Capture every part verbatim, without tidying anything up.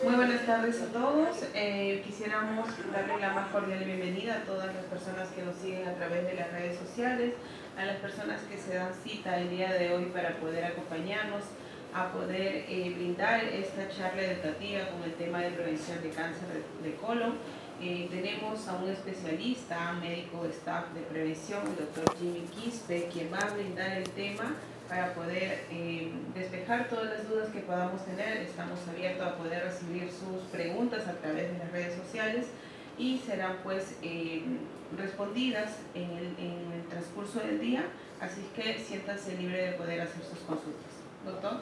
Muy buenas tardes a todos. Eh, quisiéramos darle la más cordial bienvenida a todas las personas que nos siguen a través de las redes sociales, a las personas que se dan cita el día de hoy para poder acompañarnos, a poder eh, brindar esta charla educativa con el tema de prevención de cáncer de, de colon. Eh, tenemos a un especialista, médico staff de prevención, el doctor Jimmy Quispe, quien va a brindar el tema para poder eh, despejar todas las dudas que podamos tener. Estamos abiertos a poder recibir sus preguntas a través de las redes sociales y serán pues eh, respondidas en el, en el transcurso del día, así que siéntanse libre de poder hacer sus consultas. Doctor.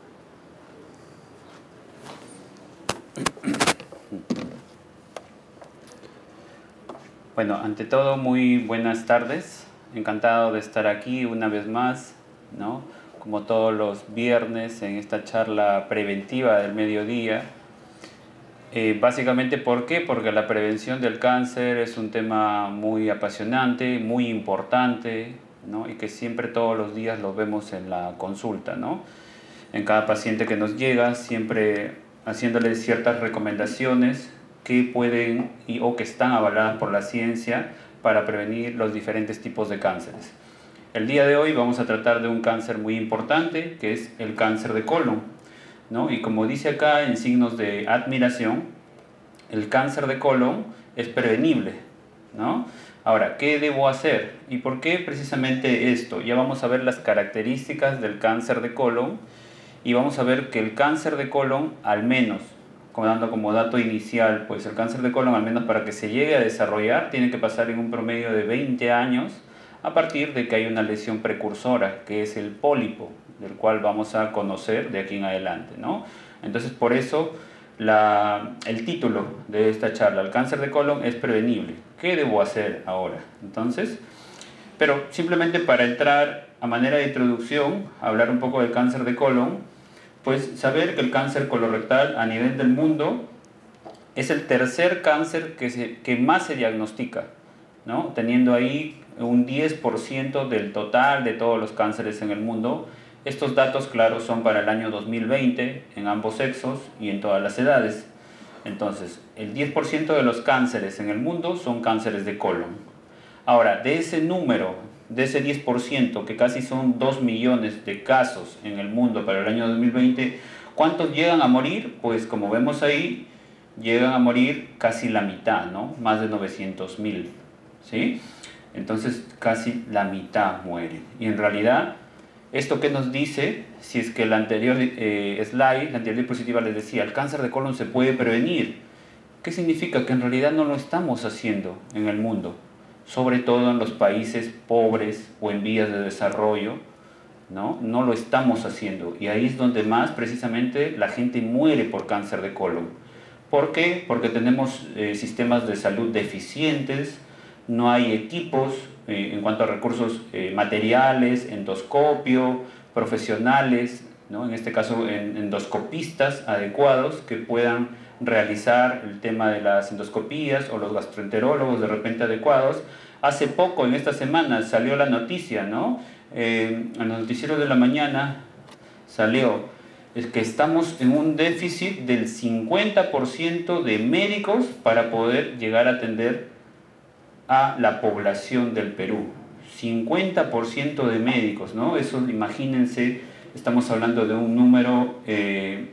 Bueno, ante todo, muy buenas tardes. Encantado de estar aquí una vez más, ¿no? Como todos los viernes en esta charla preventiva del mediodía. Eh, básicamente, ¿por qué? Porque la prevención del cáncer es un tema muy apasionante, muy importante, ¿no? Y que siempre todos los días lo vemos en la consulta, ¿no? En cada paciente que nos llega, siempre haciéndole ciertas recomendaciones que pueden y, o que están avaladas por la ciencia para prevenir los diferentes tipos de cánceres. El día de hoy vamos a tratar de un cáncer muy importante, que es el cáncer de colon, ¿no? Y como dice acá en signos de admiración, el cáncer de colon es prevenible, ¿no? Ahora, ¿qué debo hacer? ¿Y por qué precisamente esto? Ya vamos a ver las características del cáncer de colon y vamos a ver que el cáncer de colon, al menos, como dando como dato inicial, pues el cáncer de colon, al menos para que se llegue a desarrollar, tiene que pasar en un promedio de veinte años a partir de que hay una lesión precursora, que es el pólipo, del cual vamos a conocer de aquí en adelante, ¿no? Entonces, por eso, la, el título de esta charla, el cáncer de colon es prevenible. ¿Qué debo hacer ahora? Entonces, pero simplemente para entrar a manera de introducción, hablar un poco del cáncer de colon, pues saber que el cáncer colorectal a nivel del mundo es el tercer cáncer que, se, que más se diagnostica, ¿no? Teniendo ahí un diez por ciento del total de todos los cánceres en el mundo. Estos datos, claro, son para el año dos mil veinte en ambos sexos y en todas las edades. Entonces, el diez por ciento de los cánceres en el mundo son cánceres de colon. Ahora, de ese número, de ese diez por ciento, que casi son dos millones de casos en el mundo para el año dos mil veinte, ¿cuántos llegan a morir? Pues como vemos ahí, llegan a morir casi la mitad, ¿no? Más de novecientos mil, ¿sí? Entonces, casi la mitad mueren. Y en realidad, ¿esto qué nos dice? Si es que el anterior eh, slide, la anterior diapositiva les decía, el cáncer de colon se puede prevenir. ¿Qué significa? Que en realidad no lo estamos haciendo en el mundo, sobre todo en los países pobres o en vías de desarrollo, ¿no? No lo estamos haciendo. Y ahí es donde más precisamente la gente muere por cáncer de colon. ¿Por qué? Porque tenemos eh, sistemas de salud deficientes, no hay equipos eh, en cuanto a recursos eh, materiales, endoscopio, profesionales, ¿no? En este caso en, endoscopistas adecuados que puedan realizar el tema de las endoscopías o los gastroenterólogos de repente adecuados. Hace poco, en esta semana, salió la noticia, ¿no? Eh, en los noticieros de la mañana salió es que estamos en un déficit del cincuenta por ciento de médicos para poder llegar a atender a la población del Perú. cincuenta por ciento de médicos, ¿no? Eso, imagínense, estamos hablando de un número, eh,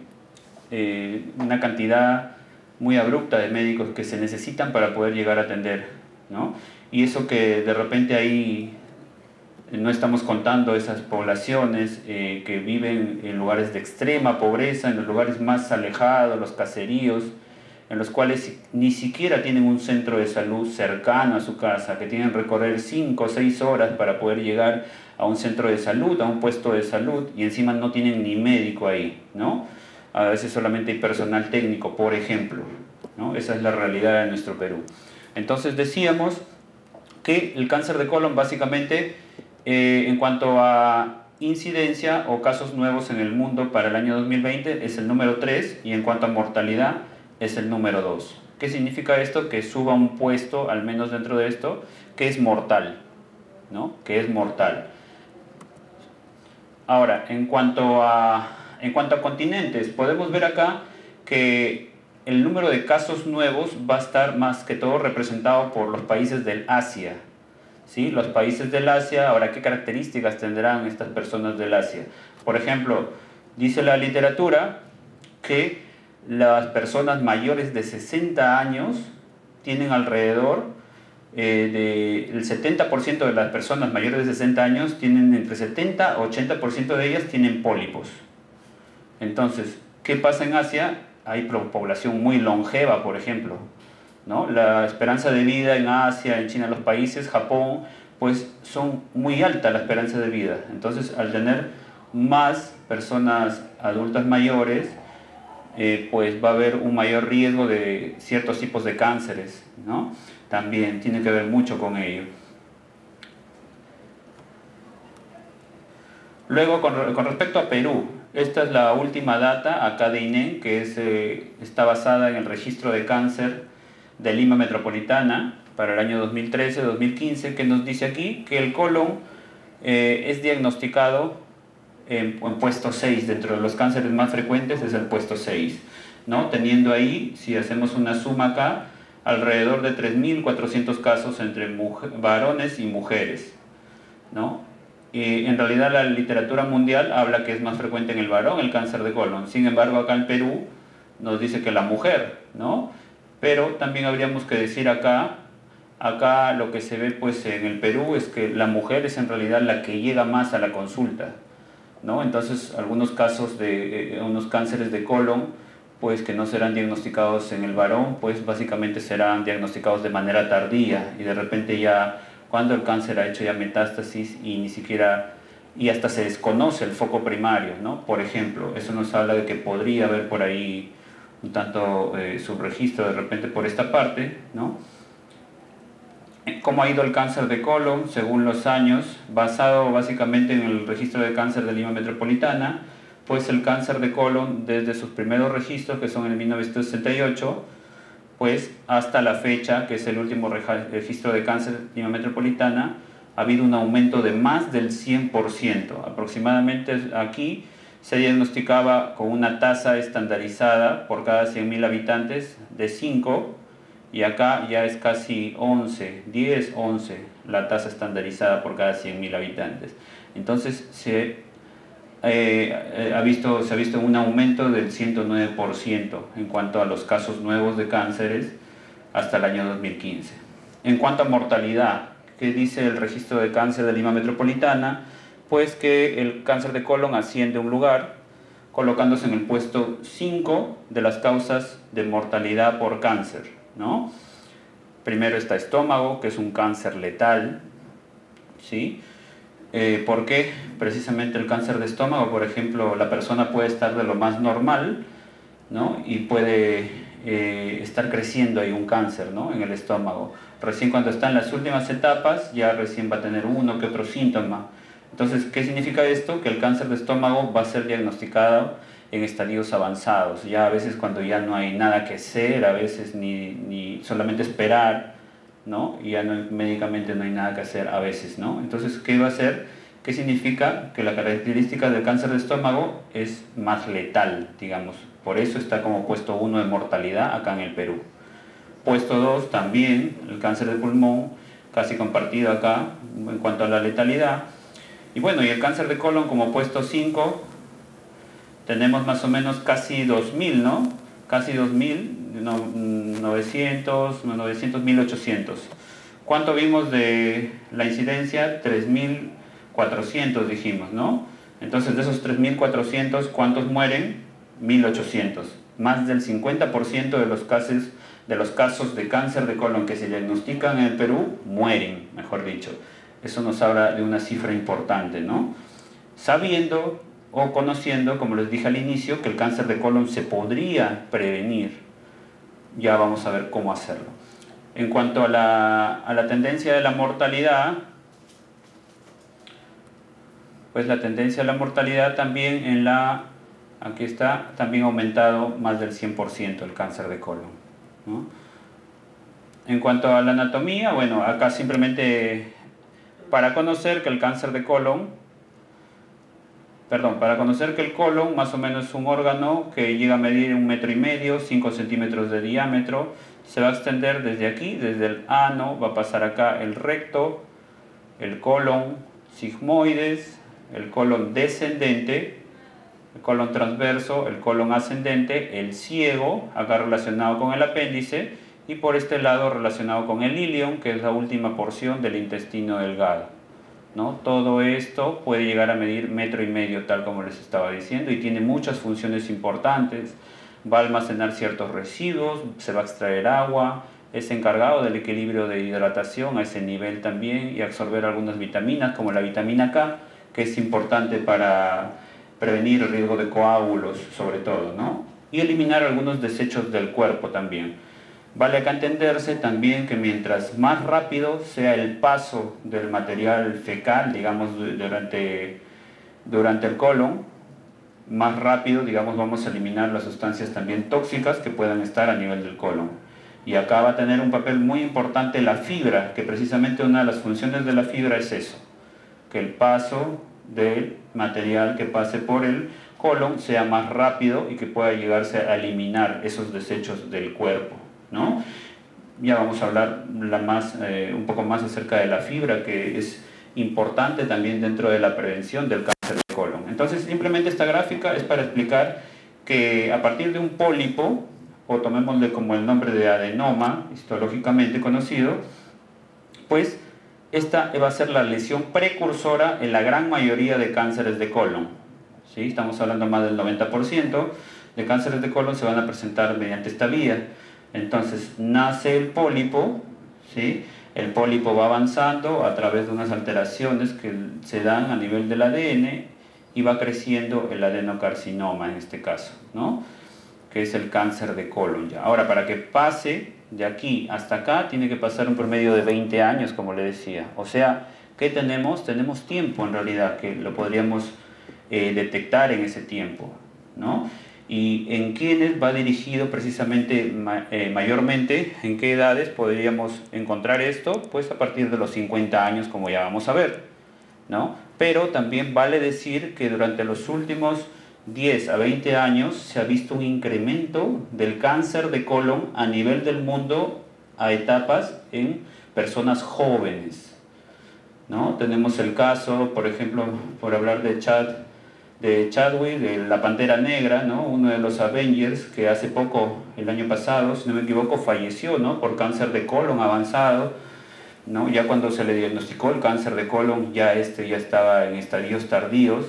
eh, una cantidad muy abrupta de médicos que se necesitan para poder llegar a atender, ¿no? Y eso que de repente ahí no estamos contando esas poblaciones eh, que viven en lugares de extrema pobreza, en los lugares más alejados, los caseríos, en los cuales ni siquiera tienen un centro de salud cercano a su casa, que tienen que recorrer cinco o seis horas para poder llegar a un centro de salud, a un puesto de salud, y encima no tienen ni médico ahí, ¿no? A veces solamente hay personal técnico, por ejemplo, ¿no? Esa es la realidad de nuestro Perú. Entonces decíamos que el cáncer de colon básicamente, eh, en cuanto a incidencia o casos nuevos en el mundo para el año dos mil veinte, es el número tres, y en cuanto a mortalidad, es el número dos. ¿Qué significa esto? Que suba un puesto, al menos dentro de esto, que es mortal, ¿no? Que es mortal. Ahora, en cuanto a, en cuanto a continentes, podemos ver acá que el número de casos nuevos va a estar más que todo representado por los países del Asia. ¿Sí? Los países del Asia, ahora, ¿qué características tendrán estas personas del Asia? Por ejemplo, dice la literatura que las personas mayores de sesenta años tienen alrededor eh, de, el setenta por ciento de las personas mayores de sesenta años tienen entre setenta a ochenta por ciento de ellas tienen pólipos. Entonces, ¿qué pasa en Asia? Hay población muy longeva, por ejemplo, ¿no? La esperanza de vida en Asia, en China, los países, Japón, pues son muy alta la esperanza de vida. Entonces, al tener más personas adultas mayores, eh, pues va a haber un mayor riesgo de ciertos tipos de cánceres, ¿no? También tiene que ver mucho con ello. Luego, con, con respecto a Perú, esta es la última data acá de I N E M, que es, eh, está basada en el registro de cáncer de Lima Metropolitana para el año dos mil trece dos mil quince, que nos dice aquí que el colon eh, es diagnosticado en, en puesto seis, dentro de los cánceres más frecuentes es el puesto seis, ¿no? Teniendo ahí, si hacemos una suma acá, alrededor de tres mil cuatrocientos casos entre mujer, varones y mujeres, ¿no? Y en realidad la literatura mundial habla que es más frecuente en el varón el cáncer de colon. Sin embargo, acá en Perú nos dice que la mujer, ¿no? Pero también habríamos que decir acá, acá lo que se ve pues en el Perú es que la mujer es en realidad la que llega más a la consulta, ¿no? Entonces, algunos casos de eh, unos cánceres de colon, pues que no serán diagnosticados en el varón, pues básicamente serán diagnosticados de manera tardía y de repente ya cuando el cáncer ha hecho ya metástasis y ni siquiera, y hasta se desconoce el foco primario, ¿no? Por ejemplo, eso nos habla de que podría haber por ahí un tanto eh, subregistro de repente por esta parte, ¿no? ¿Cómo ha ido el cáncer de colon según los años? Basado básicamente en el registro de cáncer de Lima Metropolitana, pues el cáncer de colon desde sus primeros registros, que son en mil novecientos sesenta y ocho, pues hasta la fecha, que es el último registro de cáncer de Lima Metropolitana, ha habido un aumento de más del cien por ciento. Aproximadamente aquí se diagnosticaba con una tasa estandarizada por cada cien mil habitantes de cinco, y acá ya es casi once, diez, once la tasa estandarizada por cada cien mil habitantes. Entonces se, eh, ha visto, se ha visto un aumento del ciento nueve por ciento en cuanto a los casos nuevos de cánceres hasta el año dos mil quince. En cuanto a mortalidad, ¿qué dice el registro de cáncer de Lima Metropolitana? Pues que el cáncer de colon asciende un lugar, colocándose en el puesto cinco de las causas de mortalidad por cáncer, ¿no? Primero está estómago, que es un cáncer letal, ¿sí? Eh, ¿Por qué? Precisamente el cáncer de estómago, por ejemplo, la persona puede estar de lo más normal, ¿no? Y puede eh, estar creciendo ahí un cáncer, ¿no? En el estómago. Recién cuando está en las últimas etapas, ya recién va a tener uno que otro síntoma. Entonces, ¿qué significa esto? Que el cáncer de estómago va a ser diagnosticado en estadios avanzados, ya a veces cuando ya no hay nada que hacer, a veces ni, ni solamente esperar, ¿no? Y ya no, médicamente no hay nada que hacer a veces, ¿no? Entonces, ¿qué va a hacer? ¿Qué significa? Que la característica del cáncer de estómago es más letal, digamos. Por eso está como puesto uno de mortalidad acá en el Perú. Puesto dos también, el cáncer de pulmón, casi compartido acá en cuanto a la letalidad. Y bueno, y el cáncer de colon como puesto cinco, tenemos más o menos casi dos mil, ¿no? Casi dos mil, novecientos, mil ochocientos. ¿Cuánto vimos de la incidencia? tres mil cuatrocientos dijimos, ¿no? Entonces de esos tres mil cuatrocientos, ¿cuántos mueren? mil ochocientos. Más del cincuenta por ciento de los casos, de los casos de cáncer de colon que se diagnostican en el Perú mueren, mejor dicho. Eso nos habla de una cifra importante, ¿no? Sabiendo o conociendo, como les dije al inicio, que el cáncer de colon se podría prevenir. Ya vamos a ver cómo hacerlo. En cuanto a la, a la tendencia de la mortalidad, pues la tendencia de la mortalidad también en la, aquí está, también ha aumentado más del cien por ciento el cáncer de colon, ¿no? En cuanto a la anatomía, bueno, acá simplemente para conocer que el cáncer de colon perdón, para conocer que el colon más o menos es un órgano que llega a medir un metro y medio, cinco centímetros de diámetro, se va a extender desde aquí, desde el ano, va a pasar acá el recto, el colon sigmoides, el colon descendente, el colon transverso, el colon ascendente, el ciego, acá relacionado con el apéndice, y por este lado relacionado con el ilion, que es la última porción del intestino delgado, ¿no? Todo esto puede llegar a medir metro y medio, tal como les estaba diciendo, y tiene muchas funciones importantes. Va a almacenar ciertos residuos, se va a extraer agua, es encargado del equilibrio de hidratación a ese nivel también, y absorber algunas vitaminas como la vitamina K, que es importante para prevenir el riesgo de coágulos sobre todo, ¿no? Y eliminar algunos desechos del cuerpo también. Vale acá entenderse también que mientras más rápido sea el paso del material fecal, digamos, durante, durante el colon, más rápido, digamos, vamos a eliminar las sustancias también tóxicas que puedan estar a nivel del colon. Y acá va a tener un papel muy importante la fibra, que precisamente una de las funciones de la fibra es eso, que el paso del material que pase por el colon sea más rápido y que pueda llegarse a eliminar esos desechos del cuerpo, ¿no? Ya vamos a hablar la más, eh, un poco más acerca de la fibra, que es importante también dentro de la prevención del cáncer de colon. Entonces, simplemente esta gráfica es para explicar que a partir de un pólipo, o tomémosle como el nombre de adenoma, histológicamente conocido, pues esta va a ser la lesión precursora en la gran mayoría de cánceres de colon, ¿sí? Estamos hablando más del noventa por ciento de cánceres de colon se van a presentar mediante esta vía. Entonces nace el pólipo, ¿sí? El pólipo va avanzando a través de unas alteraciones que se dan a nivel del A D N y va creciendo el adenocarcinoma en este caso, ¿no? Que es el cáncer de colon ya. Ahora, para que pase de aquí hasta acá, tiene que pasar un promedio de veinte años, como le decía. O sea, ¿qué tenemos? Tenemos tiempo en realidad, que lo podríamos eh, detectar en ese tiempo, ¿no? Y en quiénes va dirigido precisamente eh, mayormente, en qué edades podríamos encontrar esto, pues a partir de los cincuenta años, como ya vamos a ver, ¿no? Pero también vale decir que durante los últimos diez a veinte años se ha visto un incremento del cáncer de colon a nivel del mundo a etapas en personas jóvenes, ¿no? Tenemos el caso, por ejemplo, por hablar de Chad, de Chadwick, de la Pantera Negra, ¿no? Uno de los Avengers que hace poco, el año pasado, si no me equivoco, falleció, ¿no? Por cáncer de colon avanzado, ¿no? Ya cuando se le diagnosticó el cáncer de colon, ya este ya estaba en estadios tardíos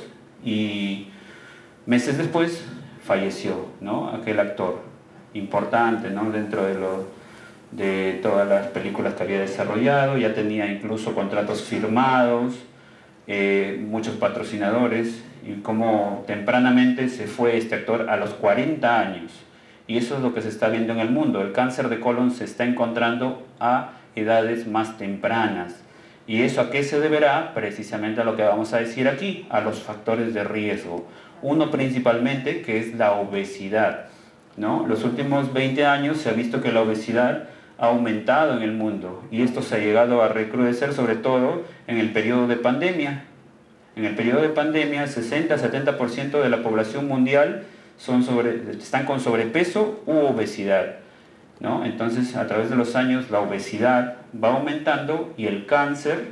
y meses después falleció, ¿no? Aquel actor importante, ¿no? Dentro de, lo, de todas las películas que había desarrollado, ya tenía incluso contratos firmados, eh, muchos patrocinadores, y como tempranamente se fue este actor a los cuarenta años. Y eso es lo que se está viendo en el mundo. El cáncer de colon se está encontrando a edades más tempranas. ¿Y eso a qué se deberá? Precisamente a lo que vamos a decir aquí, a los factores de riesgo. Uno principalmente, que es la obesidad, ¿no? Los últimos veinte años se ha visto que la obesidad ha aumentado en el mundo y esto se ha llegado a recrudecer sobre todo en el periodo de pandemia. En el periodo de pandemia, sesenta a setenta por ciento de la población mundial son sobre, están con sobrepeso u obesidad, ¿no? Entonces, a través de los años, la obesidad va aumentando y el cáncer,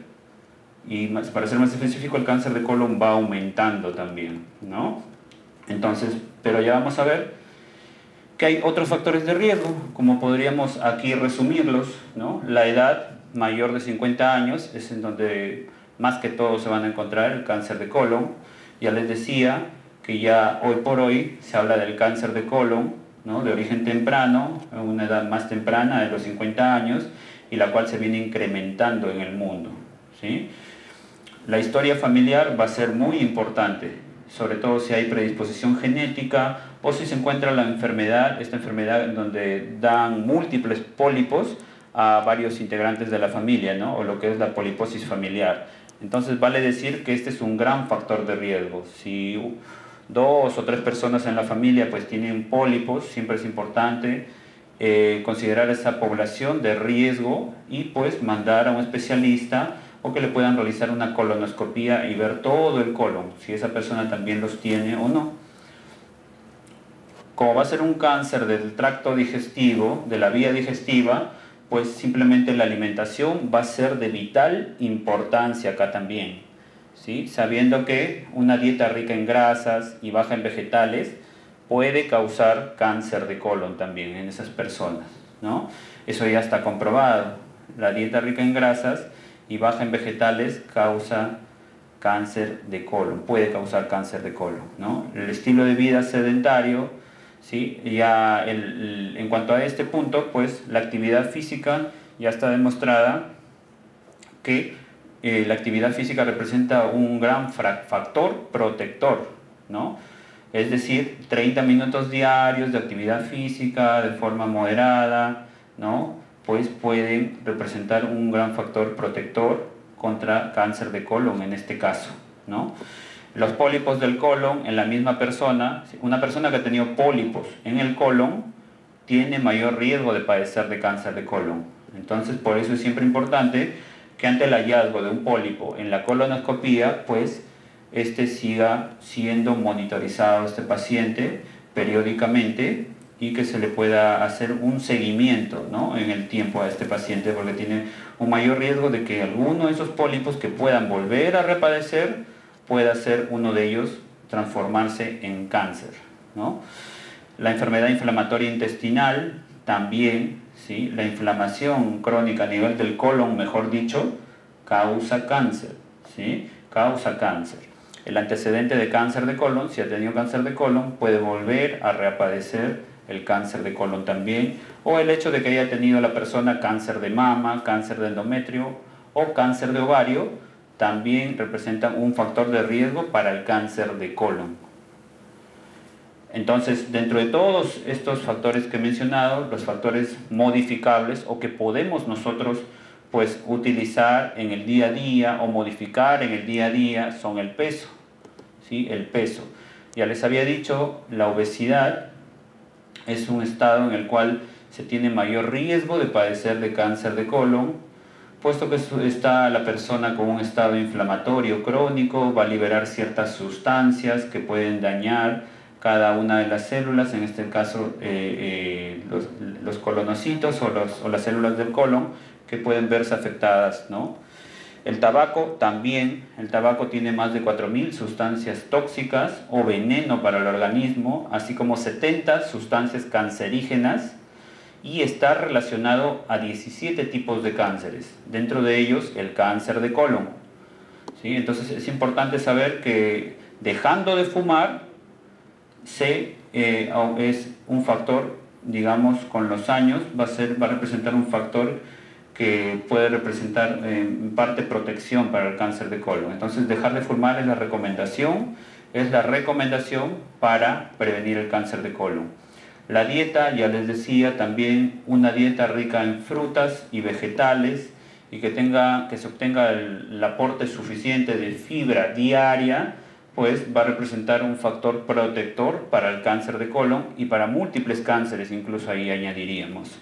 y más, para ser más específico, el cáncer de colon va aumentando también, ¿no? Entonces, pero ya vamos a ver que hay otros factores de riesgo, como podríamos aquí resumirlos, ¿no? La edad mayor de cincuenta años es en donde más que todo se van a encontrar el cáncer de colon. Ya les decía que ya hoy por hoy se habla del cáncer de colon, ¿no? De origen temprano, a una edad más temprana de los cincuenta años, y la cual se viene incrementando en el mundo, ¿sí? La historia familiar va a ser muy importante, sobre todo si hay predisposición genética o si se encuentra la enfermedad, esta enfermedad en donde dan múltiples pólipos a varios integrantes de la familia, ¿no? O lo que es la poliposis familiar. Entonces vale decir que este es un gran factor de riesgo. Si dos o tres personas en la familia pues tienen pólipos, siempre es importante eh, considerar esa población de riesgo y pues mandar a un especialista o que le puedan realizar una colonoscopía y ver todo el colon, si esa persona también los tiene o no. Como va a ser un cáncer del tracto digestivo, de la vía digestiva, pues simplemente la alimentación va a ser de vital importancia acá también, ¿sí? Sabiendo que una dieta rica en grasas y baja en vegetales puede causar cáncer de colon también en esas personas, ¿no? Eso ya está comprobado. La dieta rica en grasas y baja en vegetales causa cáncer de colon, puede causar cáncer de colon, ¿no? El estilo de vida sedentario, ¿sí? Ya el, el, en cuanto a este punto, pues la actividad física ya está demostrada que eh, la actividad física representa un gran factor protector, ¿no? Es decir, treinta minutos diarios de actividad física de forma moderada, ¿no? Pues pueden representar un gran factor protector contra cáncer de colon en este caso, ¿no? Los pólipos del colon en la misma persona, una persona que ha tenido pólipos en el colon tiene mayor riesgo de padecer de cáncer de colon. Entonces, por eso es siempre importante que ante el hallazgo de un pólipo en la colonoscopía, pues este siga siendo monitorizado este paciente periódicamente y que se le pueda hacer un seguimiento, ¿no?, en el tiempo a este paciente, porque tiene un mayor riesgo de que alguno de esos pólipos que puedan volver a repadecer pueda ser uno de ellos transformarse en cáncer, ¿no? La enfermedad inflamatoria intestinal también, ¿sí? La inflamación crónica a nivel del colon, mejor dicho, causa cáncer, ¿sí? Causa cáncer. El antecedente de cáncer de colon, si ha tenido cáncer de colon, puede volver a reaparecer el cáncer de colon también, o el hecho de que haya tenido la persona cáncer de mama, cáncer de endometrio o cáncer de ovario, también representan un factor de riesgo para el cáncer de colon. Entonces, dentro de todos estos factores que he mencionado, los factores modificables o que podemos nosotros pues utilizar en el día a día o modificar en el día a día son el peso, ¿sí? El peso. Ya les había dicho, la obesidad es un estado en el cual se tiene mayor riesgo de padecer de cáncer de colon, puesto que está la persona con un estado inflamatorio crónico, va a liberar ciertas sustancias que pueden dañar cada una de las células, en este caso eh, eh, los, los colonocitos o, los, o las células del colon, que pueden verse afectadas, ¿no? El tabaco también, el tabaco tiene más de cuatro mil sustancias tóxicas o veneno para el organismo, así como setenta sustancias cancerígenas, y está relacionado a diecisiete tipos de cánceres, dentro de ellos el cáncer de colon, ¿sí? Entonces es importante saber que dejando de fumar se, eh, es un factor, digamos, con los años va a, ser, va a representar un factor que puede representar eh, en parte protección para el cáncer de colon. Entonces dejar de fumar es la recomendación, es la recomendación para prevenir el cáncer de colon. La dieta, ya les decía, también una dieta rica en frutas y vegetales y que, tenga, que se obtenga el, el aporte suficiente de fibra diaria, pues va a representar un factor protector para el cáncer de colon y para múltiples cánceres, incluso ahí añadiríamos.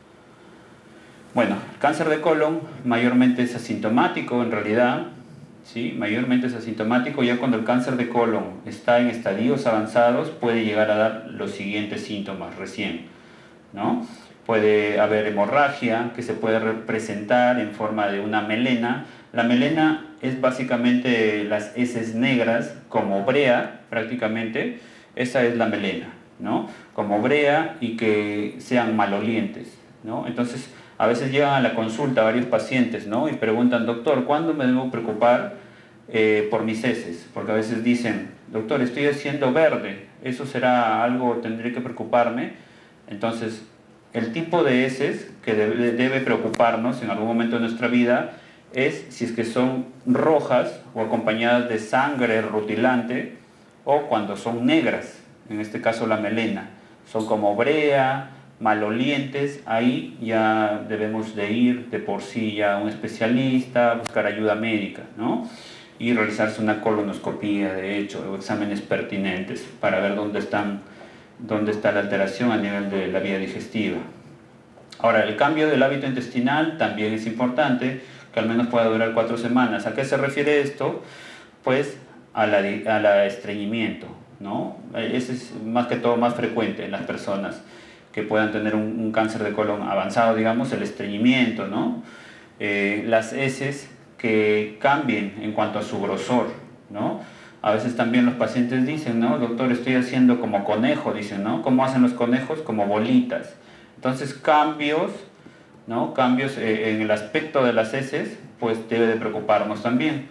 Bueno, el cáncer de colon mayormente es asintomático en realidad, ¿sí? Mayormente es asintomático. Ya cuando el cáncer de colon está en estadios avanzados puede llegar a dar los siguientes síntomas recién, ¿no? Puede haber hemorragia que se puede representar en forma de una melena. La melena es básicamente las heces negras como brea prácticamente, esa es la melena, ¿no? Como brea y que sean malolientes, ¿no? Entonces a veces llegan a la consulta varios pacientes, ¿no? Y preguntan, doctor, ¿cuándo me debo preocupar eh, por mis heces? Porque a veces dicen, doctor, estoy haciendo verde, ¿eso será algo, tendré que preocuparme? Entonces, el tipo de heces que debe, debe preocuparnos en algún momento de nuestra vida es si es que son rojas o acompañadas de sangre rutilante o cuando son negras, en este caso la melena. Son como brea, malolientes, ahí ya debemos de ir de por sí ya a un especialista, buscar ayuda médica, ¿no? Y realizarse una colonoscopía, de hecho, o exámenes pertinentes para ver dónde, están, dónde está la alteración a nivel de la vía digestiva. Ahora, el cambio del hábito intestinal también es importante. que al menos pueda durar cuatro semanas. ¿A qué se refiere esto? Pues a la, a la estreñimiento, ¿no? Ese es más que todo más frecuente en las personas que puedan tener un, un cáncer de colon avanzado, digamos, el estreñimiento, ¿no? Eh, las heces que cambien en cuanto a su grosor, ¿no? A veces también los pacientes dicen, ¿no? Doctor, estoy haciendo como conejo, dicen, ¿no? ¿Cómo hacen los conejos? Como bolitas. Entonces, cambios, ¿no? Cambios eh, en el aspecto de las heces, pues debe de preocuparnos también.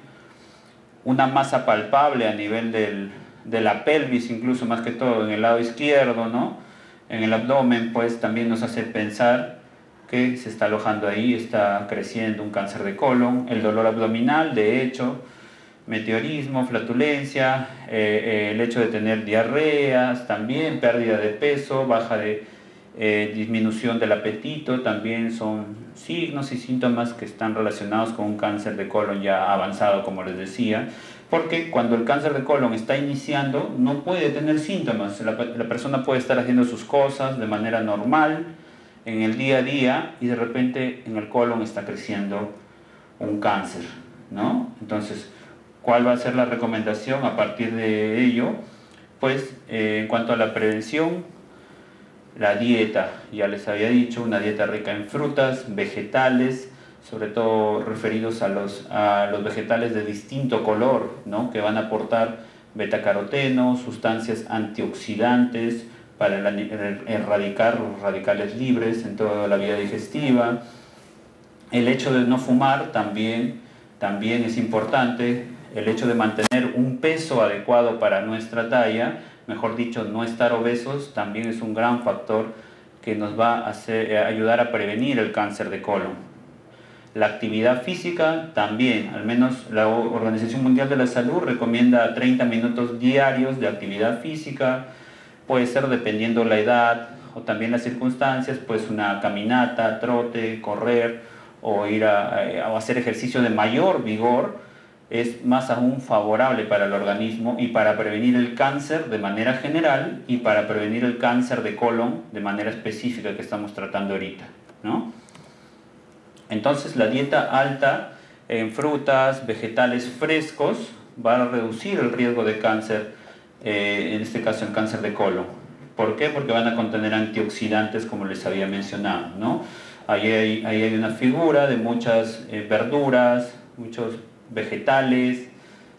Una masa palpable a nivel del, de la pelvis, incluso más que todo en el lado izquierdo, ¿no? En el abdomen, pues también nos hace pensar que se está alojando ahí, está creciendo un cáncer de colon. El dolor abdominal, de hecho, meteorismo, flatulencia, eh, eh, el hecho de tener diarreas, también pérdida de peso, baja de eh, disminución del apetito, también son signos y síntomas que están relacionados con un cáncer de colon ya avanzado, como les decía, porque cuando el cáncer de colon está iniciando no puede tener síntomas, la, la persona puede estar haciendo sus cosas de manera normal en el día a día y de repente en el colon está creciendo un cáncer, ¿no? Entonces, ¿cuál va a ser la recomendación a partir de ello? Pues eh, en cuanto a la prevención, la dieta, ya les había dicho, una dieta rica en frutas, vegetales, sobre todo referidos a los, a los vegetales de distinto color, ¿no? Que van a aportar betacaroteno, sustancias antioxidantes para erradicar los radicales libres en toda la vía digestiva. El hecho de no fumar también, también es importante. El hecho de mantener un peso adecuado para nuestra talla, mejor dicho, no estar obesos, también es un gran factor que nos va a hacer, a ayudar a prevenir el cáncer de colon. La actividad física también, al menos la Organización Mundial de la Salud recomienda treinta minutos diarios de actividad física, puede ser dependiendo la edad o también las circunstancias, pues una caminata, trote, correr o ir a, a hacer ejercicio de mayor vigor, es más aún favorable para el organismo y para prevenir el cáncer de manera general y para prevenir el cáncer de colon de manera específica que estamos tratando ahorita, ¿no? Entonces la dieta alta en frutas, vegetales frescos va a reducir el riesgo de cáncer, eh, en este caso el cáncer de colon. ¿Por qué? Porque van a contener antioxidantes como les había mencionado, ¿no? Ahí hay, ahí hay una figura de muchas eh, verduras, muchos vegetales,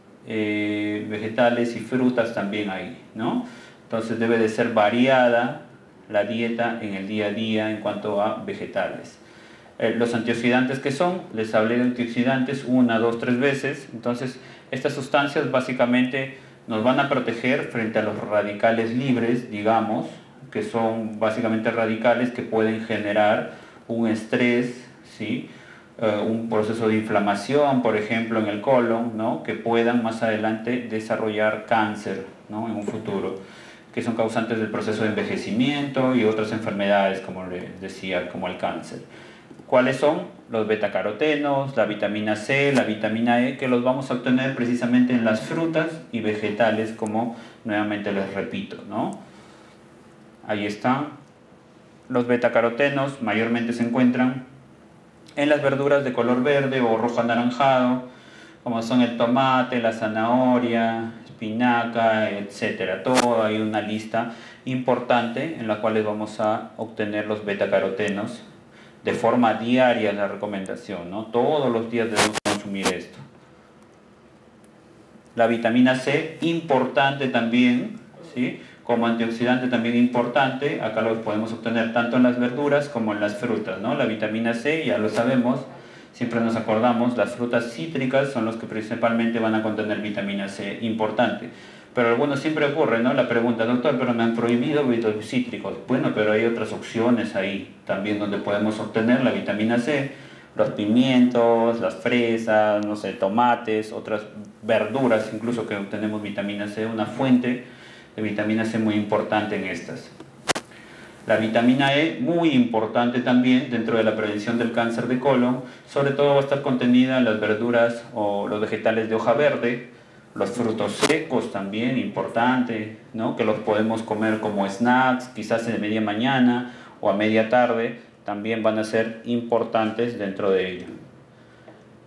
eh, vegetales y frutas también hay, ¿no? Entonces debe de ser variada la dieta en el día a día en cuanto a vegetales. Eh, los antioxidantes que son, les hablé de antioxidantes una, dos, tres veces, entonces estas sustancias básicamente nos van a proteger frente a los radicales libres, digamos, que son básicamente radicales que pueden generar un estrés, ¿sí? Uh, un proceso de inflamación, por ejemplo, en el colon, ¿no? Que puedan más adelante desarrollar cáncer, ¿no? En un futuro, que son causantes del proceso de envejecimiento y otras enfermedades, como les decía, como el cáncer. ¿Cuáles son? Los betacarotenos, la vitamina C, la vitamina E, que los vamos a obtener precisamente en las frutas y vegetales, como nuevamente les repito, ¿no? Ahí están. Los betacarotenos mayormente se encuentran en las verduras de color verde o rojo anaranjado, como son el tomate, la zanahoria, espinaca, etcétera. Todo hay una lista importante en la cual vamos a obtener los betacarotenos de forma diaria, la recomendación, ¿no? Todos los días debemos consumir esto. La vitamina C, importante también, ¿sí? Como antioxidante también importante, acá lo podemos obtener tanto en las verduras como en las frutas, ¿no? La vitamina C, ya lo sabemos, siempre nos acordamos, las frutas cítricas son los que principalmente van a contener vitamina C, importante. Pero algunos siempre ocurre, ¿no? La pregunta, doctor, pero me han prohibido los cítricos. Bueno, pero hay otras opciones ahí también donde podemos obtener la vitamina C, los pimientos, las fresas, no sé, tomates, otras verduras, incluso que obtenemos vitamina C, una fuente de vitamina C muy importante en estas. La vitamina E, muy importante también dentro de la prevención del cáncer de colon, sobre todo va a estar contenida en las verduras o los vegetales de hoja verde, los frutos secos también, importante, ¿no? Que los podemos comer como snacks, quizás en media mañana o a media tarde, también van a ser importantes dentro de ello.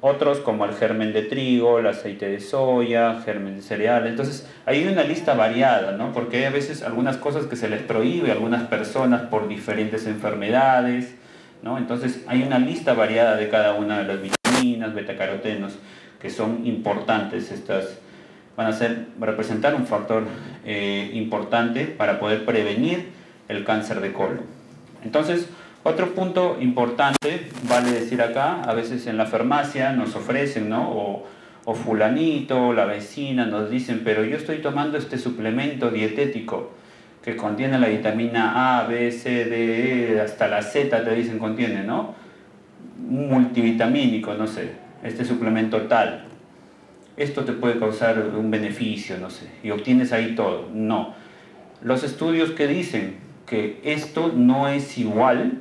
Otros como el germen de trigo, el aceite de soya, germen de cereal. Entonces, hay una lista variada, ¿no? Porque hay a veces algunas cosas que se les prohíbe a algunas personas por diferentes enfermedades, ¿no? Entonces, hay una lista variada de cada una de las vitaminas, betacarotenos, que son importantes. Estas van a ser, representar un factor eh, importante para poder prevenir el cáncer de colon. Entonces, otro punto importante, vale decir acá, a veces en la farmacia nos ofrecen, ¿no? O, o fulanito, la vecina nos dicen, pero yo estoy tomando este suplemento dietético que contiene la vitamina A, B, C, D, E, hasta la Z te dicen contiene, ¿no? Un multivitamínico, no sé, este suplemento tal. Esto te puede causar un beneficio, no sé, y obtienes ahí todo. No. Los estudios que dicen que esto no es igual,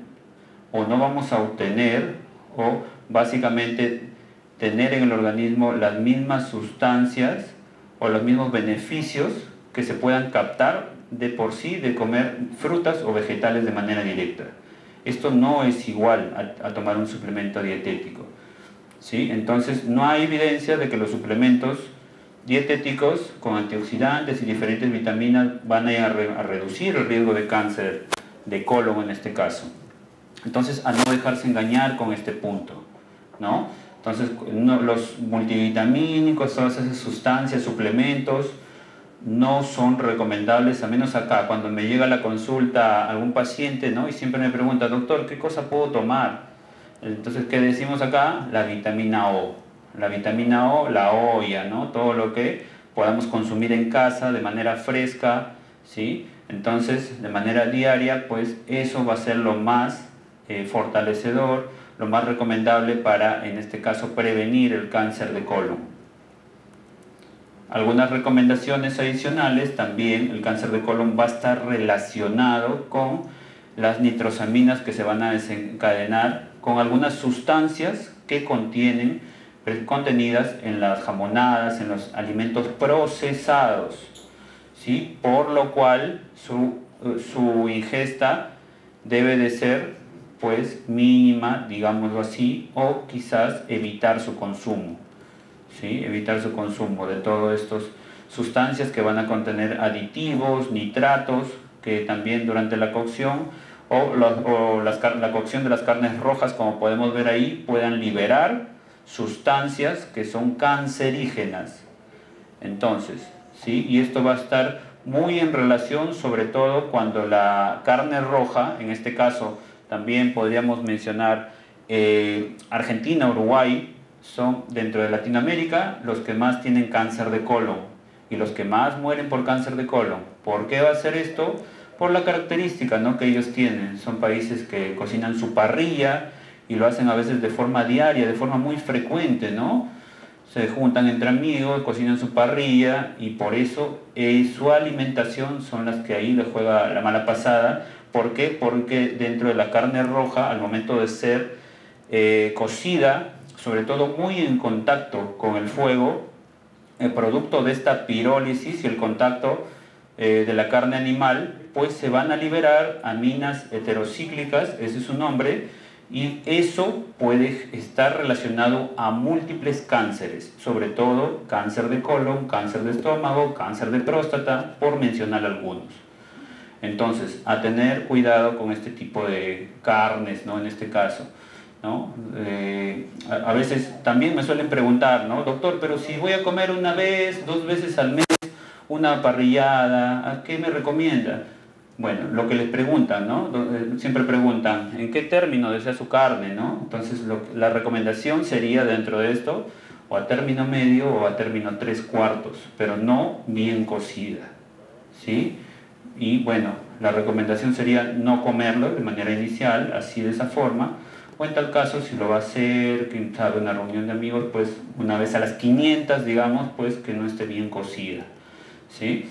o no vamos a obtener, o básicamente tener en el organismo las mismas sustancias o los mismos beneficios que se puedan captar de por sí de comer frutas o vegetales de manera directa. Esto no es igual a, a tomar un suplemento dietético, ¿sí? Entonces no hay evidencia de que los suplementos dietéticos con antioxidantes y diferentes vitaminas van a, re, a reducir el riesgo de cáncer de colon en este caso. Entonces, a no dejarse engañar con este punto, ¿no? Entonces, no, los multivitamínicos, todas esas sustancias, suplementos, no son recomendables, a menos acá, cuando me llega a la consulta algún paciente, ¿no? Y siempre me pregunta, doctor, ¿qué cosa puedo tomar? Entonces, ¿qué decimos acá? La vitamina O. La vitamina O, la olla, ¿no? Todo lo que podamos consumir en casa de manera fresca, ¿sí? Entonces, de manera diaria, pues eso va a ser lo más Eh, fortalecedor, lo más recomendable para, en este caso, prevenir el cáncer de colon. Algunas recomendaciones adicionales, también el cáncer de colon va a estar relacionado con las nitrosaminas que se van a desencadenar con algunas sustancias que contienen, contenidas en las jamonadas, en los alimentos procesados, ¿sí? Por lo cual su, su ingesta debe de ser pues mínima, digámoslo así, o quizás evitar su consumo, ¿sí? Evitar su consumo de todas estas sustancias que van a contener aditivos, nitratos, que también durante la cocción o, la, o las, la cocción de las carnes rojas, como podemos ver ahí, puedan liberar sustancias que son cancerígenas. Entonces, ¿sí? Y esto va a estar muy en relación, sobre todo cuando la carne roja, en este caso, también podríamos mencionar eh, Argentina, Uruguay, son dentro de Latinoamérica los que más tienen cáncer de colon y los que más mueren por cáncer de colon. ¿Por qué va a ser esto? Por la característica, ¿no?, que ellos tienen. Son países que cocinan su parrilla y lo hacen a veces de forma diaria, de forma muy frecuente, ¿no? Se juntan entre amigos, cocinan su parrilla y por eso eh, su alimentación son las que ahí les juega la mala pasada. ¿Por qué? Porque dentro de la carne roja, al momento de ser eh, cocida, sobre todo muy en contacto con el fuego, el producto de esta pirólisis y el contacto eh, de la carne animal, pues se van a liberar aminas heterocíclicas, ese es su nombre, y eso puede estar relacionado a múltiples cánceres, sobre todo cáncer de colon, cáncer de estómago, cáncer de próstata, por mencionar algunos. Entonces, a tener cuidado con este tipo de carnes, ¿no? En este caso, ¿no? Eh, a, a veces también me suelen preguntar, ¿no? Doctor, pero si voy a comer una vez, dos veces al mes, una parrillada, ¿a qué me recomienda? Bueno, lo que les preguntan, ¿no? Siempre preguntan, ¿en qué término desea su carne, ¿no? Entonces, lo, la recomendación sería dentro de esto, o a término medio o a término tres cuartos, pero no bien cocida, ¿sí? Y bueno, la recomendación sería no comerlo de manera inicial, así de esa forma, o en tal caso, si lo va a hacer, que sabe, una reunión de amigos, pues una vez a las quinientas, digamos, pues que no esté bien cocida, ¿sí?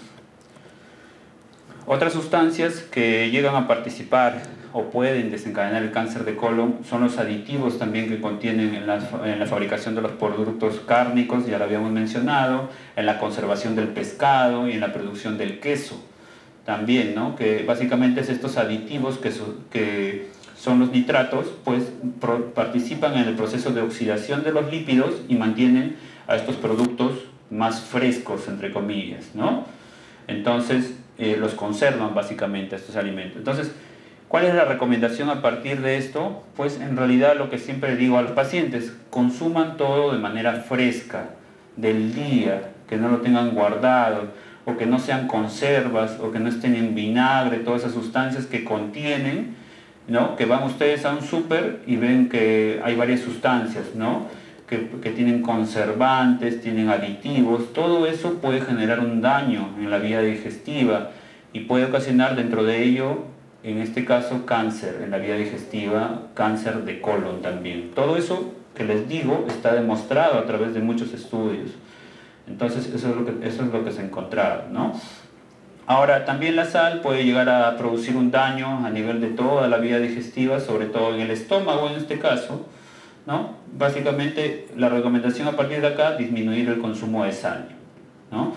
Otras sustancias que llegan a participar o pueden desencadenar el cáncer de colon son los aditivos también que contienen en la, en la fabricación de los productos cárnicos, ya lo habíamos mencionado, en la conservación del pescado y en la producción del queso también, ¿no? Que básicamente es estos aditivos que, su, que son los nitratos, pues pro, participan en el proceso de oxidación de los lípidos y mantienen a estos productos más frescos, entre comillas, ¿no? Entonces, eh, los conservan básicamente estos alimentos. Entonces, ¿cuál es la recomendación a partir de esto? Pues en realidad lo que siempre digo a los pacientes, consuman todo de manera fresca, del día, que no lo tengan guardado, o que no sean conservas, o que no estén en vinagre, todas esas sustancias que contienen, ¿no? Que van ustedes a un súper y ven que hay varias sustancias, ¿no? Que, que tienen conservantes, tienen aditivos, todo eso puede generar un daño en la vía digestiva y puede ocasionar dentro de ello, en este caso, cáncer en la vía digestiva, cáncer de colon también. Todo eso que les digo está demostrado a través de muchos estudios. Entonces eso es lo que, eso es lo que se encontraba, ¿no? Ahora, también la sal puede llegar a producir un daño a nivel de toda la vía digestiva, sobre todo en el estómago en este caso, ¿no? Básicamente la recomendación a partir de acá, disminuir el consumo de sal, ¿no?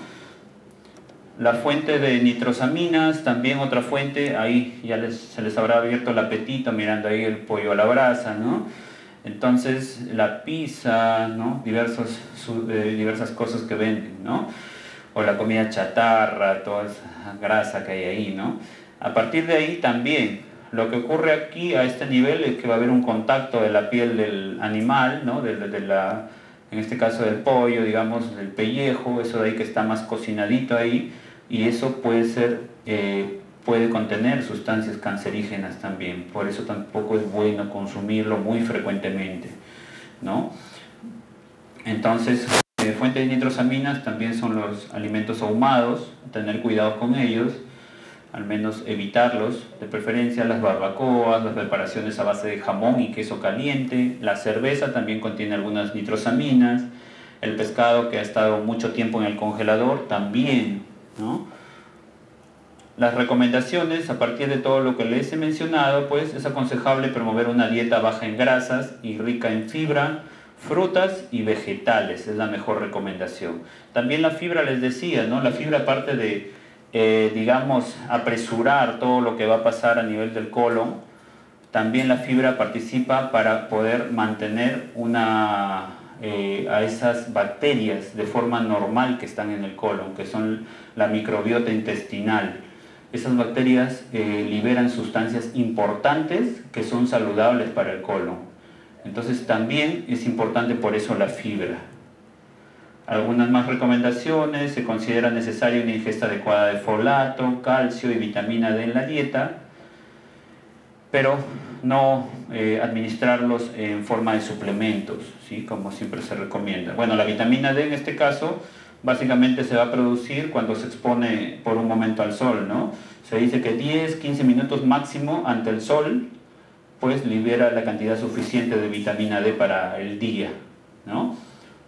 La fuente de nitrosaminas, también otra fuente, ahí ya les, se les habrá abierto el apetito mirando ahí el pollo a la brasa, ¿no? Entonces la pizza, ¿no? Diversos, su, eh, diversas cosas que venden, ¿no? O la comida chatarra, toda esa grasa que hay ahí, ¿no? A partir de ahí también, lo que ocurre aquí a este nivel es que va a haber un contacto de la piel del animal, ¿no? De, de la, en este caso del pollo, digamos, del pellejo, eso de ahí que está más cocinadito ahí, y eso puede ser, eh, puede contener sustancias cancerígenas también, por eso tampoco es bueno consumirlo muy frecuentemente, ¿no? Entonces, eh, fuente de nitrosaminas también son los alimentos ahumados, tener cuidado con ellos, al menos evitarlos, de preferencia las barbacoas, las preparaciones a base de jamón y queso caliente, la cerveza también contiene algunas nitrosaminas, el pescado que ha estado mucho tiempo en el congelador también, ¿no? Las recomendaciones, a partir de todo lo que les he mencionado, pues es aconsejable promover una dieta baja en grasas y rica en fibra, frutas y vegetales, es la mejor recomendación. También la fibra, les decía, ¿no? La fibra, aparte de, eh, digamos, apresurar todo lo que va a pasar a nivel del colon, también la fibra participa para poder mantener una, eh, a esas bacterias de forma normal que están en el colon, que son la microbiota intestinal. Esas bacterias eh, liberan sustancias importantes que son saludables para el colon. Entonces también es importante por eso la fibra. Algunas más recomendaciones: se considera necesaria una ingesta adecuada de folato, calcio y vitamina D en la dieta, pero no eh, administrarlos en forma de suplementos, ¿sí? Como siempre se recomienda. Bueno, la vitamina D en este caso básicamente se va a producir cuando se expone por un momento al sol, ¿no? Se dice que diez a quince minutos máximo ante el sol, pues libera la cantidad suficiente de vitamina D para el día, ¿no?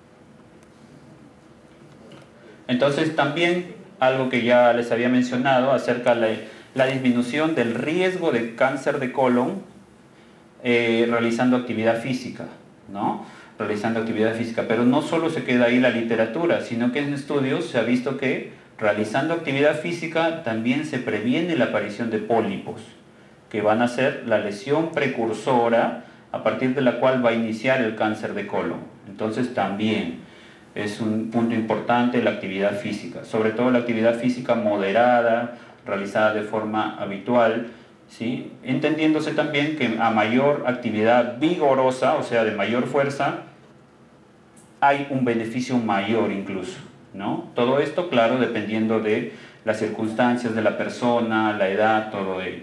Entonces también algo que ya les había mencionado acerca de la, la disminución del riesgo de cáncer de colon eh, realizando actividad física, ¿no? Realizando actividad física, pero no solo se queda ahí la literatura, sino que en estudios se ha visto que realizando actividad física también se previene la aparición de pólipos, que van a ser la lesión precursora a partir de la cual va a iniciar el cáncer de colon. Entonces también es un punto importante la actividad física, sobre todo la actividad física moderada, realizada de forma habitual, ¿sí? Entendiéndose también que a mayor actividad vigorosa, o sea de mayor fuerza, hay un beneficio mayor incluso, ¿no? Todo esto, claro, dependiendo de las circunstancias de la persona, la edad, todo ello.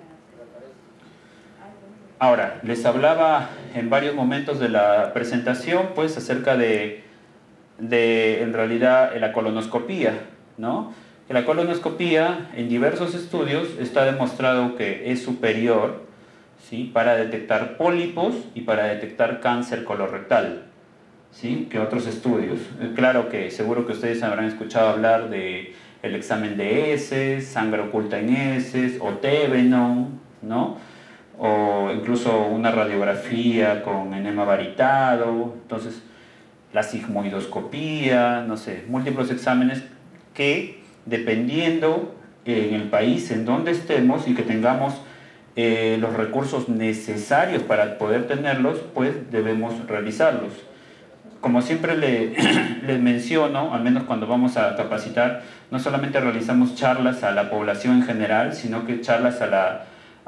Ahora, les hablaba en varios momentos de la presentación, pues, acerca de, de en realidad, la colonoscopía, ¿no? Que la colonoscopía, en diversos estudios, está demostrado que es superior, ¿sí? Para detectar pólipos y para detectar cáncer colorectal, ¿sí? Que otros estudios. Claro que seguro que ustedes habrán escuchado hablar de el examen de heces, sangre oculta en heces, o Tevenon, ¿no? O incluso una radiografía con enema varitado, entonces la sigmoidoscopía, no sé, múltiples exámenes que, dependiendo en el país en donde estemos y que tengamos eh, los recursos necesarios para poder tenerlos, pues debemos realizarlos. Como siempre le, les menciono, al menos cuando vamos a capacitar, no solamente realizamos charlas a la población en general, sino que charlas a la,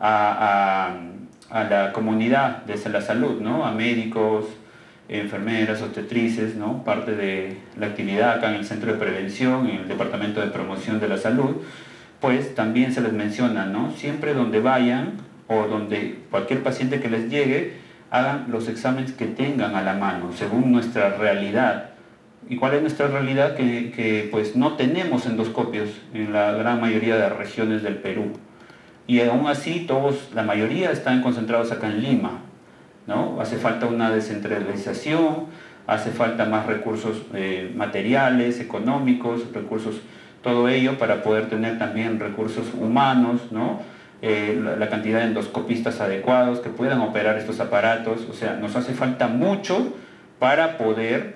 a, a, a la comunidad desde la salud, ¿no? A médicos, enfermeras, obstetrices, ¿no? Parte de la actividad acá en el Centro de Prevención, en el Departamento de Promoción de la Salud, pues también se les menciona, ¿no? Siempre donde vayan o donde cualquier paciente que les llegue, hagan los exámenes que tengan a la mano, según nuestra realidad. ¿Y cuál es nuestra realidad? Que, que pues no tenemos endoscopios en la gran mayoría de regiones del Perú. Y aún así, todos, la mayoría están concentrados acá en Lima, ¿no? Hace falta una descentralización, hace falta más recursos eh, materiales, económicos, recursos, todo ello para poder tener también recursos humanos, ¿no? Eh, la, la cantidad de endoscopistas adecuados que puedan operar estos aparatos. O sea, nos hace falta mucho para poder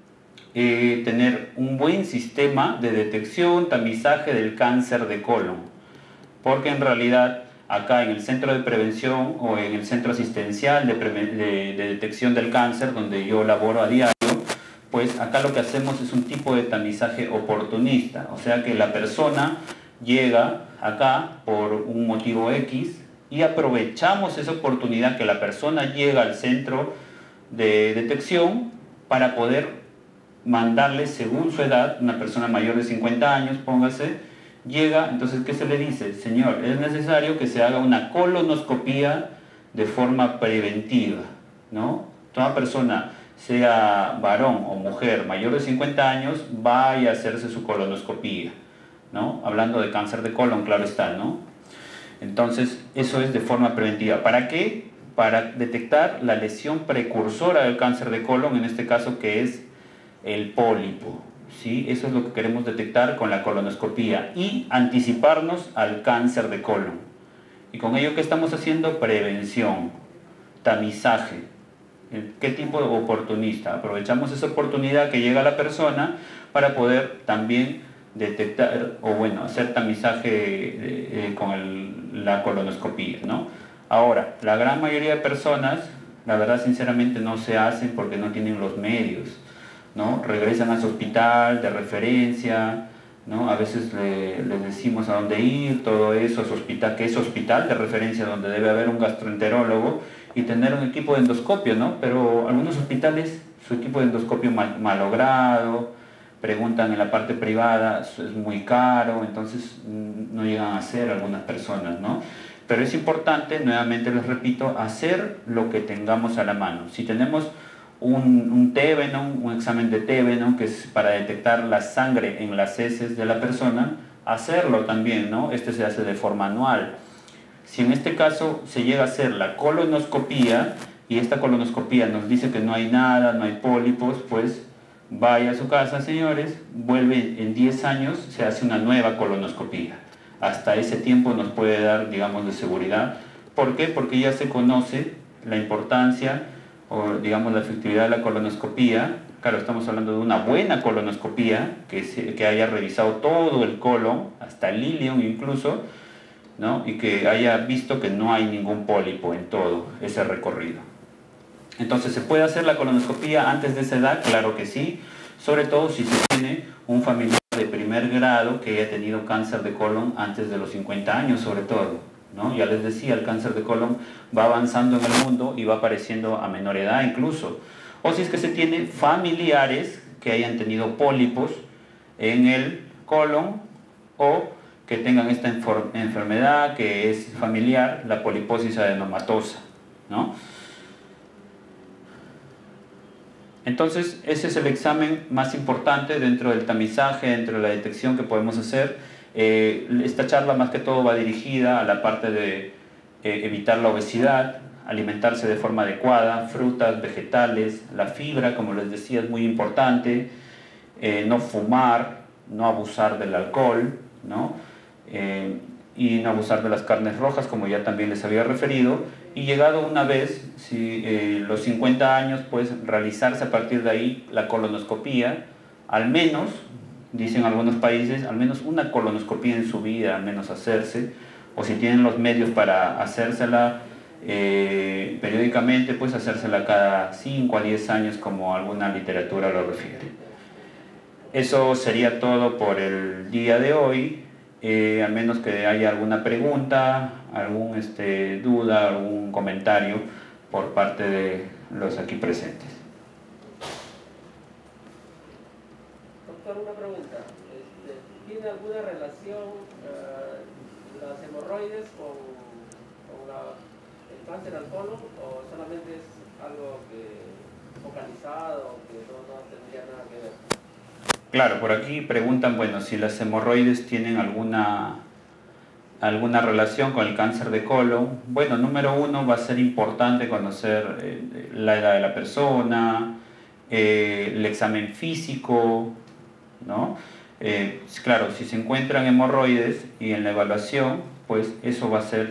eh, tener un buen sistema de detección, tamizaje del cáncer de colon, porque en realidad acá en el centro de prevención o en el centro asistencial de, de, de detección del cáncer, donde yo laboro a diario, pues acá lo que hacemos es un tipo de tamizaje oportunista, o sea que la persona llega acá por un motivo X y aprovechamos esa oportunidad que la persona llega al centro de detección para poder mandarle según su edad, una persona mayor de cincuenta años, póngase, llega, entonces ¿qué se le dice? Señor, es necesario que se haga una colonoscopía de forma preventiva, ¿no? Toda persona, sea varón o mujer mayor de cincuenta años, vaya a hacerse su colonoscopía, ¿no? Hablando de cáncer de colon, claro está, ¿no? Entonces, eso es de forma preventiva. ¿Para qué? Para detectar la lesión precursora del cáncer de colon, en este caso que es el pólipo, ¿sí? Eso es lo que queremos detectar con la colonoscopía y anticiparnos al cáncer de colon. Y con ello, ¿qué estamos haciendo? Prevención, tamizaje. ¿Qué tipo de oportunista? Aprovechamos esa oportunidad que llega a la persona para poder también detectar, o bueno, hacer tamizaje eh, con el, la colonoscopía, ¿no? Ahora, la gran mayoría de personas, la verdad sinceramente no se hacen porque no tienen los medios, ¿no? Regresan a su hospital de referencia, ¿no? A veces le, les decimos a dónde ir, todo eso, a su hospital, que es hospital de referencia donde debe haber un gastroenterólogo y tener un equipo de endoscopio, ¿no? Pero algunos hospitales, su equipo de endoscopio mal, malogrado, preguntan en la parte privada, es muy caro, entonces no llegan a hacer algunas personas, ¿no? Pero es importante, nuevamente les repito, hacer lo que tengamos a la mano. Si tenemos un, un T-Venom, un examen de T-Venom, que es para detectar la sangre en las heces de la persona, hacerlo también, ¿no? Este se hace de forma anual. Si en este caso se llega a hacer la colonoscopía y esta colonoscopía nos dice que no hay nada, no hay pólipos, pues vaya a su casa, señores, vuelve en diez años, se hace una nueva colonoscopía. Hasta ese tiempo nos puede dar, digamos, de seguridad. ¿Por qué? Porque ya se conoce la importancia o, digamos, la efectividad de la colonoscopía. Claro, estamos hablando de una buena colonoscopía, que, se, que haya revisado todo el colon, hasta el ileum incluso, ¿no? Y que haya visto que no hay ningún pólipo en todo ese recorrido. Entonces, ¿se puede hacer la colonoscopía antes de esa edad? Claro que sí, sobre todo si se tiene un familiar de primer grado que haya tenido cáncer de colon antes de los cincuenta años, sobre todo, ¿no? Ya les decía, el cáncer de colon va avanzando en el mundo y va apareciendo a menor edad incluso. O si es que se tiene familiares que hayan tenido pólipos en el colon o que tengan esta enfermedad que es familiar, la poliposis adenomatosa, ¿no? Entonces, ese es el examen más importante dentro del tamizaje, dentro de la detección que podemos hacer. Eh, esta charla más que todo va dirigida a la parte de eh, evitar la obesidad, alimentarse de forma adecuada, frutas, vegetales, la fibra, como les decía, es muy importante, eh, no fumar, no abusar del alcohol, ¿no? Eh, y no abusar de las carnes rojas, como ya también les había referido, y llegado una vez, si, eh, los cincuenta años, pues realizarse a partir de ahí la colonoscopía, al menos, dicen algunos países, al menos una colonoscopía en su vida, al menos hacerse, o si tienen los medios para hacérsela eh, periódicamente, pues hacérsela cada cinco a diez años como alguna literatura lo refiere. Eso sería todo por el día de hoy, eh, a menos que haya alguna pregunta, alguna este, duda, algún comentario por parte de los aquí presentes. Doctor, una pregunta. Este, ¿Tiene alguna relación uh, las hemorroides con, con la, el cáncer al colon o solamente es algo que focalizado que no, no tendría nada que ver? Claro, por aquí preguntan, bueno, si las hemorroides tienen alguna, alguna relación con el cáncer de colon. Bueno, número uno, va a ser importante conocer eh, la edad de la persona, eh, el examen físico, ¿no? Eh, claro, si se encuentran hemorroides y en la evaluación, pues eso va a ser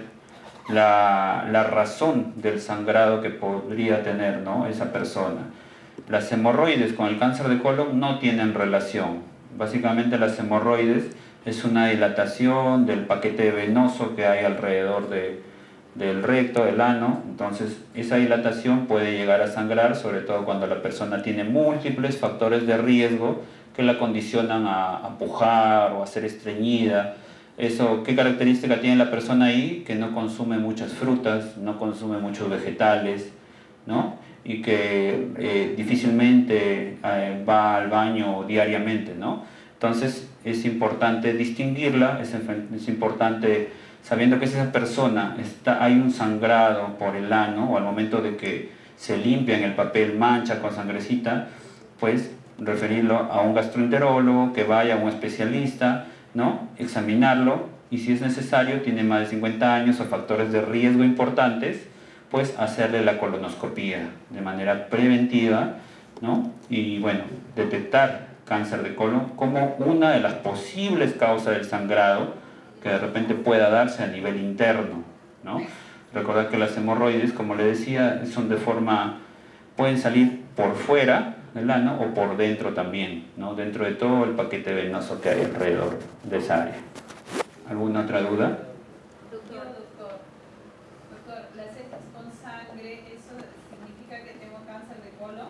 la, la razón del sangrado que podría tener, ¿no?, esa persona. Las hemorroides con el cáncer de colon no tienen relación. Básicamente las hemorroides es una dilatación del paquete venoso que hay alrededor de, del recto, del ano. Entonces esa dilatación puede llegar a sangrar, sobre todo cuando la persona tiene múltiples factores de riesgo que la condicionan a, a pujar o a ser estreñida. Eso, ¿qué característica tiene la persona ahí? Que no consume muchas frutas, no consume muchos vegetales, ¿no?, y que eh, difícilmente eh, va al baño diariamente, ¿no? Entonces es importante distinguirla, es, es importante, sabiendo que esa persona está, hay un sangrado por el ano, o al momento de que se limpia en el papel mancha con sangrecita, pues referirlo a un gastroenterólogo, que vaya a un especialista, ¿no?, examinarlo, y si es necesario, tiene más de cincuenta años o factores de riesgo importantes, pues hacerle la colonoscopía de manera preventiva, ¿no?, y bueno, detectar cáncer de colon como una de las posibles causas del sangrado que de repente pueda darse a nivel interno, ¿no? Recordar que las hemorroides, como le decía, son de forma, pueden salir por fuera del ano o por dentro también, ¿no?, dentro de todo el paquete venoso que hay alrededor de esa área. ¿Alguna otra duda? Doctor, doctor, doctor, las heces con sangre, ¿eso significa que tengo cáncer de colon?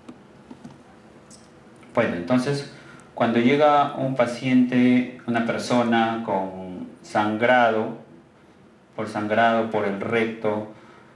Bueno, entonces, cuando llega un paciente, una persona con sangrado, por sangrado por el recto,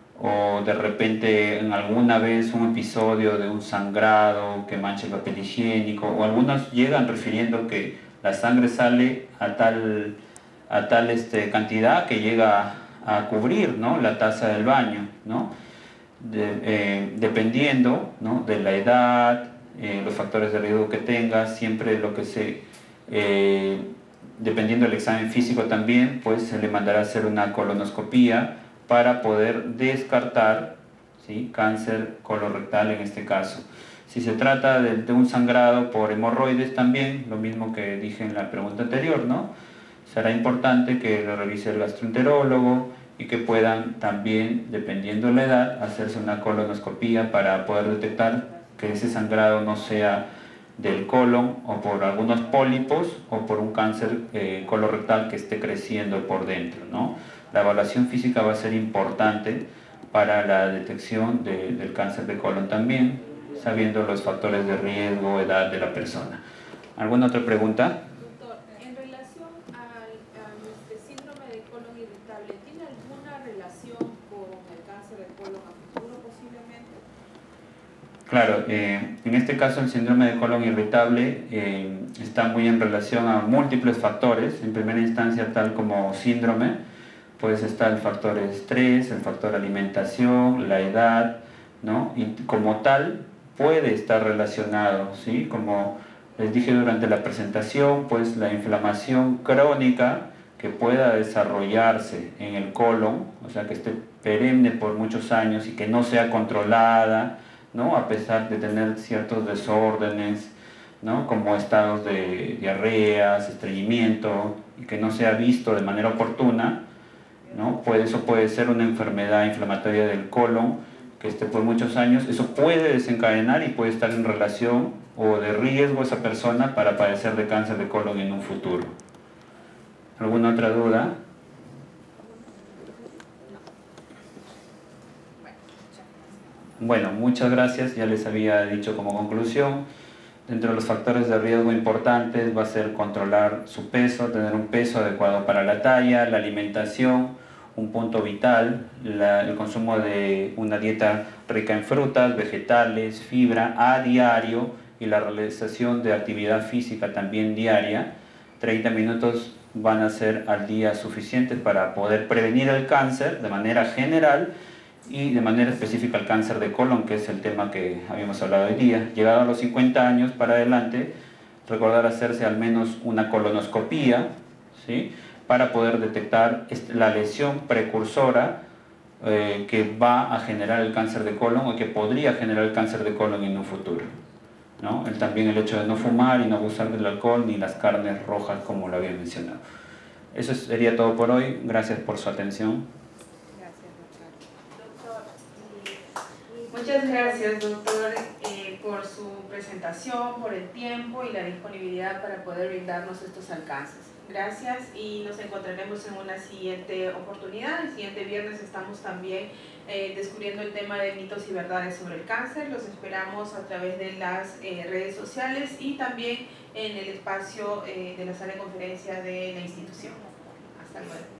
o de repente en alguna vez un episodio de un sangrado que mancha el papel higiénico, o algunos llegan refiriendo que la sangre sale a tal, a tal este, cantidad que llega a cubrir, ¿no?, la taza del baño, ¿no?, de, eh, dependiendo, ¿no?, de la edad, eh, los factores de riesgo que tenga, siempre lo que se... Eh, dependiendo del examen físico también, pues se le mandará a hacer una colonoscopía para poder descartar, ¿sí?, cáncer colorectal en este caso. Si se trata de, de un sangrado por hemorroides también, lo mismo que dije en la pregunta anterior, ¿no?, será importante que lo revise el gastroenterólogo y que puedan también, dependiendo de la edad, hacerse una colonoscopía para poder detectar que ese sangrado no sea del colon o por algunos pólipos o por un cáncer eh, colorectal que esté creciendo por dentro, ¿no? La evaluación física va a ser importante para la detección de, del cáncer de colon también, sabiendo los factores de riesgo, edad de la persona. ¿Alguna otra pregunta? Doctor, en relación al, a este síndrome de colon irritable, ¿tiene alguna relación con el cáncer de colon a futuro posiblemente? Claro, eh, en este caso el síndrome de colon irritable eh, está muy en relación a múltiples factores. En primera instancia, tal como síndrome, pues está el factor estrés, el factor alimentación, la edad, ¿no? Y como tal puede estar relacionado, ¿sí? Como les dije durante la presentación, pues la inflamación crónica que pueda desarrollarse en el colon, o sea que esté perenne por muchos años y que no sea controlada, ¿no?, a pesar de tener ciertos desórdenes, ¿no?, como estados de diarreas, estreñimiento, y que no sea visto de manera oportuna, ¿no?, pues eso puede ser una enfermedad inflamatoria del colon que esté por muchos años. Eso puede desencadenar y puede estar en relación o de riesgo esa persona para padecer de cáncer de colon en un futuro. ¿Alguna otra duda? Bueno, muchas gracias. Ya les había dicho como conclusión, dentro de los factores de riesgo importantes va a ser controlar su peso, tener un peso adecuado para la talla, la alimentación, un punto vital, la, el consumo de una dieta rica en frutas, vegetales, fibra a diario y la realización de actividad física también diaria. treinta minutos van a ser al día suficientes para poder prevenir el cáncer de manera general y de manera específica el cáncer de colon, que es el tema que habíamos hablado hoy día. Llegado a los cincuenta años para adelante, recordar hacerse al menos una colonoscopía, ¿sí?, para poder detectar la lesión precursora eh, que va a generar el cáncer de colon o que podría generar el cáncer de colon en un futuro, ¿no? El, también el hecho de no fumar y no abusar del alcohol ni las carnes rojas, como lo había mencionado. Eso sería todo por hoy. Gracias por su atención. Muchas gracias, doctor, eh, por su presentación, por el tiempo y la disponibilidad para poder brindarnos estos alcances. Gracias y nos encontraremos en una siguiente oportunidad. El siguiente viernes estamos también eh, descubriendo el tema de mitos y verdades sobre el cáncer. Los esperamos a través de las eh, redes sociales y también en el espacio eh, de la sala de conferencia de la institución. Hasta luego.